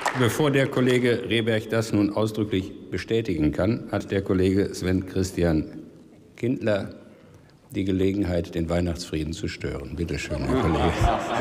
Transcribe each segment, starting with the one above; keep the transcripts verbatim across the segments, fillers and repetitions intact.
Bevor der Kollege Rehberg das nun ausdrücklich bestätigen kann, hat der Kollege Sven Christian Kindler die Gelegenheit, den Weihnachtsfrieden zu stören. Bitte schön, Herr Kollege.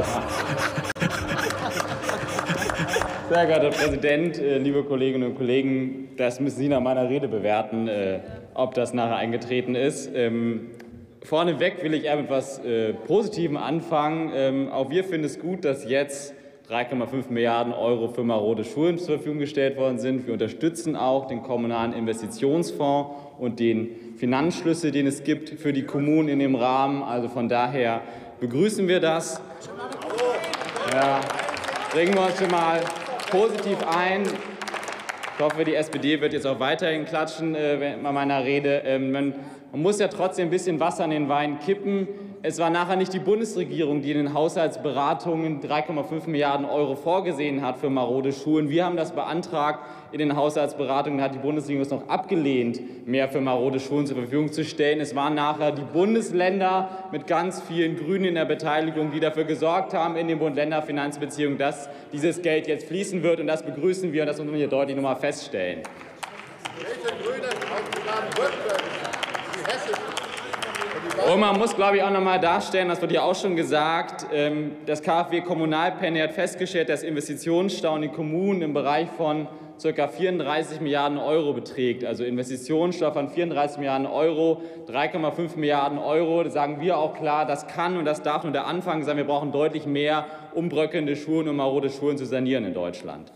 Sehr geehrter Herr Präsident, liebe Kolleginnen und Kollegen, das müssen Sie nach meiner Rede bewerten, ob das nachher eingetreten ist. Vorneweg will ich eher mit etwas Positivem anfangen. Auch wir finden es gut, dass jetzt drei Komma fünf Milliarden Euro für marode Schulen zur Verfügung gestellt worden sind. Wir unterstützen auch den kommunalen Investitionsfonds und den Finanzschlüssel, den es gibt für die Kommunen in dem Rahmen. Also von daher begrüßen wir das. Ja, bringen wir uns schon mal positiv ein. Ich hoffe, die S P D wird jetzt auch weiterhin klatschen äh, bei meiner Rede. Ähm, man, man muss ja trotzdem ein bisschen Wasser in den Wein kippen. Es war nachher nicht die Bundesregierung, die in den Haushaltsberatungen drei Komma fünf Milliarden Euro vorgesehen hat für marode Schulen. Wir haben das beantragt in den Haushaltsberatungen, hat die Bundesregierung es noch abgelehnt, mehr für marode Schulen zur Verfügung zu stellen. Es waren nachher die Bundesländer mit ganz vielen Grünen in der Beteiligung, die dafür gesorgt haben in den Bund-Länder-Finanzbeziehungen, dass dieses Geld jetzt fließen wird. Und das begrüßen wir und das müssen wir hier deutlich noch mal feststellen. Und man muss, glaube ich, auch noch mal darstellen, das wird ja auch schon gesagt, das KfW Kommunalpanel hat festgestellt, dass Investitionsstau in den Kommunen im Bereich von ca. vierunddreißig Milliarden Euro beträgt. Also Investitionsstau von vierunddreißig Milliarden Euro, drei Komma fünf Milliarden Euro. Da sagen wir auch klar, das kann und das darf nur der Anfang sein. Wir brauchen deutlich mehr, um bröckelnde Schulen und marode Schulen zu sanieren in Deutschland.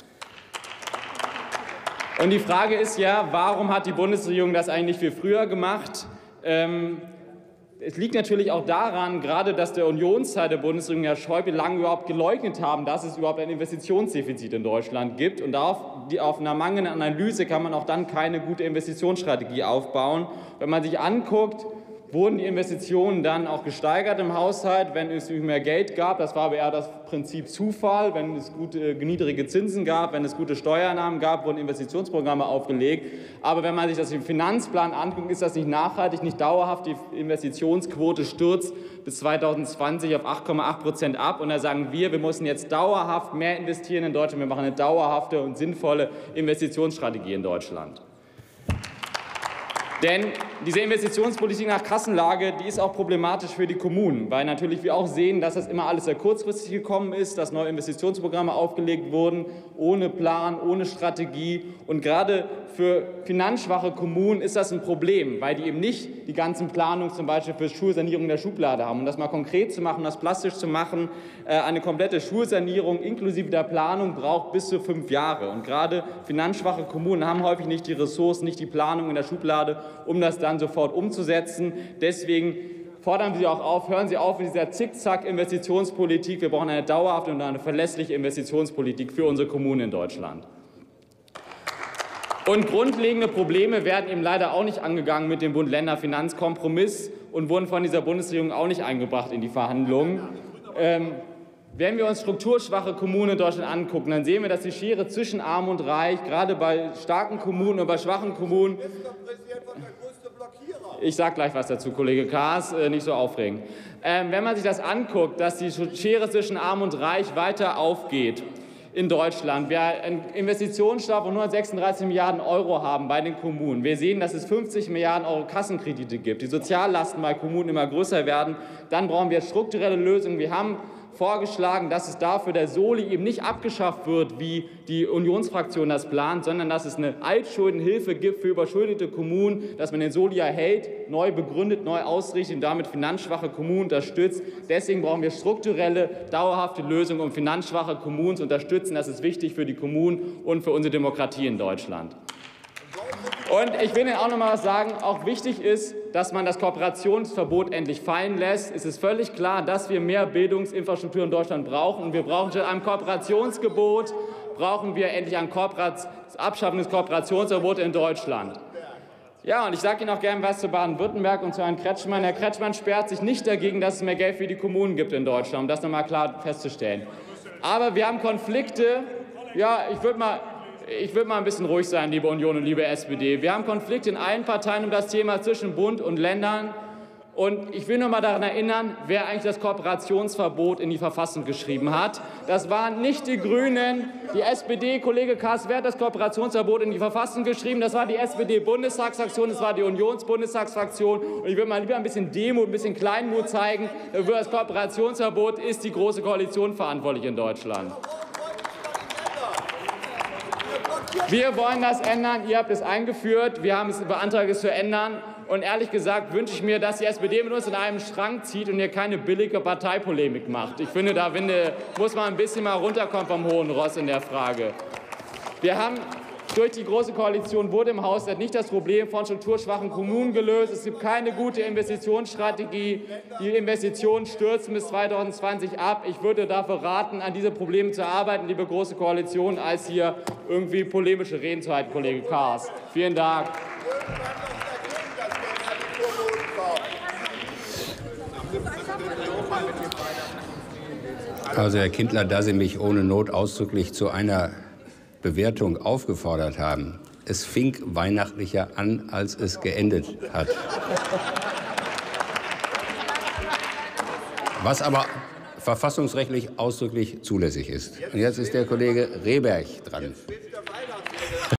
Und die Frage ist ja, warum hat die Bundesregierung das eigentlich viel früher gemacht? Ähm, Es liegt natürlich auch daran, gerade dass der Unionsteil der Bundesregierung, Herr Schäuble, lange überhaupt geleugnet haben, dass es überhaupt ein Investitionsdefizit in Deutschland gibt. Und auf, die, auf einer mangelnden Analyse kann man auch dann keine gute Investitionsstrategie aufbauen. Wenn man sich anguckt, wurden die Investitionen dann auch gesteigert im Haushalt, wenn es mehr Geld gab. Das war aber eher das Prinzip Zufall. Wenn es gute, niedrige Zinsen gab, wenn es gute Steuereinnahmen gab, wurden Investitionsprogramme aufgelegt. Aber wenn man sich das im Finanzplan anguckt, ist das nicht nachhaltig, nicht dauerhaft. Die Investitionsquote stürzt bis zweitausendzwanzig auf acht Komma acht Prozent ab. Und da sagen wir, wir müssen jetzt dauerhaft mehr investieren in Deutschland. Wir machen eine dauerhafte und sinnvolle Investitionsstrategie in Deutschland. Denn diese Investitionspolitik nach Kassenlage, die ist auch problematisch für die Kommunen, weil natürlich wir auch sehen, dass das immer alles sehr kurzfristig gekommen ist, dass neue Investitionsprogramme aufgelegt wurden, ohne Plan, ohne Strategie. Und gerade für finanzschwache Kommunen ist das ein Problem, weil die eben nicht die ganzen Planungen zum Beispiel für Schulsanierung in der Schublade haben. Um das mal konkret zu machen, das plastisch zu machen, eine komplette Schulsanierung inklusive der Planung braucht bis zu fünf Jahre. Und gerade finanzschwache Kommunen haben häufig nicht die Ressourcen, nicht die Planung in der Schublade, um das dann sofort umzusetzen. Deswegen fordern wir Sie auch auf, hören Sie auf mit dieser Zickzack-Investitionspolitik. Wir brauchen eine dauerhafte und eine verlässliche Investitionspolitik für unsere Kommunen in Deutschland. Und grundlegende Probleme werden eben leider auch nicht angegangen mit dem Bund-Länder-Finanzkompromiss und wurden von dieser Bundesregierung auch nicht eingebracht in die Verhandlungen. Ähm, Wenn wir uns strukturschwache Kommunen in Deutschland angucken, dann sehen wir, dass die Schere zwischen Arm und Reich, gerade bei starken Kommunen und bei schwachen Kommunen, ich sage gleich was dazu, Kollege Kaas, nicht so aufregen. Ähm, wenn man sich das anguckt, dass die Schere zwischen Arm und Reich weiter aufgeht in Deutschland, wir einen Investitionsstau von hundertsechsunddreißig Milliarden Euro haben bei den Kommunen, wir sehen, dass es fünfzig Milliarden Euro Kassenkredite gibt, die Soziallasten bei Kommunen immer größer werden, dann brauchen wir strukturelle Lösungen. Wir haben vorgeschlagen, dass es dafür der Soli eben nicht abgeschafft wird, wie die Unionsfraktion das plant, sondern dass es eine Altschuldenhilfe gibt für überschuldete Kommunen, dass man den Soli erhält, neu begründet, neu ausrichtet und damit finanzschwache Kommunen unterstützt. Deswegen brauchen wir strukturelle, dauerhafte Lösungen, um finanzschwache Kommunen zu unterstützen. Das ist wichtig für die Kommunen und für unsere Demokratie in Deutschland. Und ich will Ihnen auch noch mal was sagen, auch wichtig ist, dass man das Kooperationsverbot endlich fallen lässt. Es ist völlig klar, dass wir mehr Bildungsinfrastruktur in Deutschland brauchen. Und wir brauchen statt einem Kooperationsgebot, brauchen wir endlich ein Kooperat- Abschaffen des Kooperationsverbots in Deutschland. Ja, und ich sage Ihnen auch gerne was zu Baden-Württemberg und zu Herrn Kretschmann. Herr Kretschmann sperrt sich nicht dagegen, dass es mehr Geld für die Kommunen gibt in Deutschland, um das noch mal klar festzustellen. Aber wir haben Konflikte. Ja, ich würde mal... Ich will mal ein bisschen ruhig sein, liebe Union und liebe S P D. Wir haben Konflikte in allen Parteien um das Thema zwischen Bund und Ländern. Und ich will noch mal daran erinnern, wer eigentlich das Kooperationsverbot in die Verfassung geschrieben hat. Das waren nicht die Grünen, die S P D. Kollege Kaas, wer hat das Kooperationsverbot in die Verfassung geschrieben? Das war die S P D-Bundestagsfraktion, das war die Unionsbundestagsfraktion. Und ich würde mal lieber ein bisschen Demut, ein bisschen Kleinmut zeigen. Für das Kooperationsverbot ist die Große Koalition verantwortlich in Deutschland. Wir wollen das ändern. Ihr habt es eingeführt. Wir haben es beantragt, es zu ändern. Und ehrlich gesagt wünsche ich mir, dass die S P D mit uns in einem Strang zieht und hier keine billige Parteipolemik macht. Ich finde, da finde, muss man ein bisschen mal runterkommen vom hohen Ross in der Frage. Wir haben durch die Große Koalition wurde im Haushalt nicht das Problem von strukturschwachen Kommunen gelöst. Es gibt keine gute Investitionsstrategie. Die Investitionen stürzen bis zweitausendzwanzig ab. Ich würde dafür raten, an diese Probleme zu arbeiten, liebe Große Koalition, als hier irgendwie polemische Reden zu halten, Kollege Kaas. Vielen Dank. Also, Herr Kindler, da Sie mich ohne Not ausdrücklich zu einer Bewertung aufgefordert haben, es fing weihnachtlicher an, als es geendet hat. Was aber verfassungsrechtlich ausdrücklich zulässig ist. Und jetzt ist der Kollege Rehberg dran.